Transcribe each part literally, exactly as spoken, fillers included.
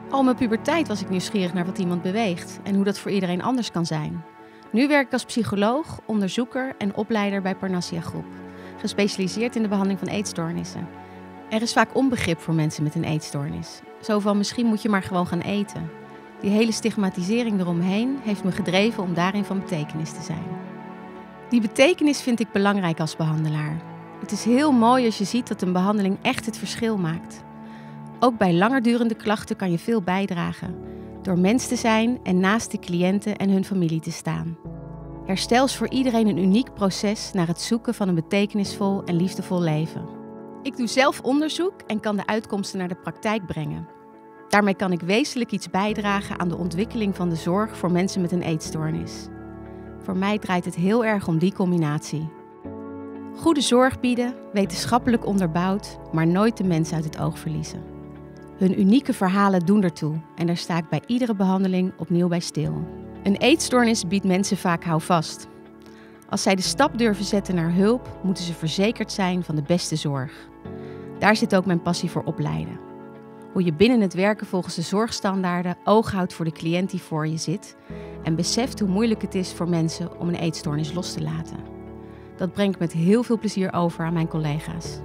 Al mijn puberteit was ik nieuwsgierig naar wat iemand beweegt en hoe dat voor iedereen anders kan zijn. Nu werk ik als psycholoog, onderzoeker en opleider bij Parnassia Groep, gespecialiseerd in de behandeling van eetstoornissen. Er is vaak onbegrip voor mensen met een eetstoornis. Zo van misschien moet je maar gewoon gaan eten. Die hele stigmatisering eromheen heeft me gedreven om daarin van betekenis te zijn. Die betekenis vind ik belangrijk als behandelaar. Het is heel mooi als je ziet dat een behandeling echt het verschil maakt. Ook bij langerdurende klachten kan je veel bijdragen, door mens te zijn en naast de cliënten en hun familie te staan. Herstel is voor iedereen een uniek proces naar het zoeken van een betekenisvol en liefdevol leven. Ik doe zelf onderzoek en kan de uitkomsten naar de praktijk brengen. Daarmee kan ik wezenlijk iets bijdragen aan de ontwikkeling van de zorg voor mensen met een eetstoornis. Voor mij draait het heel erg om die combinatie. Goede zorg bieden, wetenschappelijk onderbouwd, maar nooit de mens uit het oog verliezen. Hun unieke verhalen doen ertoe en daar sta ik bij iedere behandeling opnieuw bij stil. Een eetstoornis biedt mensen vaak houvast. Als zij de stap durven zetten naar hulp, moeten ze verzekerd zijn van de beste zorg. Daar zit ook mijn passie voor opleiden. Hoe je binnen het werken volgens de zorgstandaarden oog houdt voor de cliënt die voor je zit en beseft hoe moeilijk het is voor mensen om een eetstoornis los te laten. Dat breng ik met heel veel plezier over aan mijn collega's.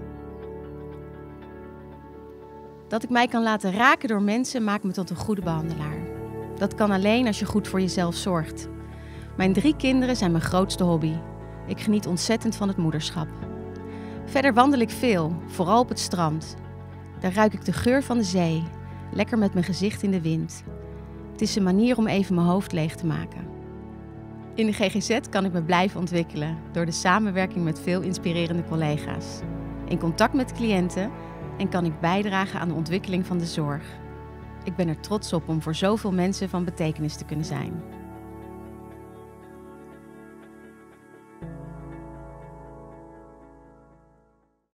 Dat ik mij kan laten raken door mensen maakt me tot een goede behandelaar. Dat kan alleen als je goed voor jezelf zorgt. Mijn drie kinderen zijn mijn grootste hobby. Ik geniet ontzettend van het moederschap. Verder wandel ik veel, vooral op het strand. Daar ruik ik de geur van de zee, lekker met mijn gezicht in de wind. Het is een manier om even mijn hoofd leeg te maken. In de G G Z kan ik me blijven ontwikkelen door de samenwerking met veel inspirerende collega's. In contact met cliënten en kan ik bijdragen aan de ontwikkeling van de zorg. Ik ben er trots op om voor zoveel mensen van betekenis te kunnen zijn.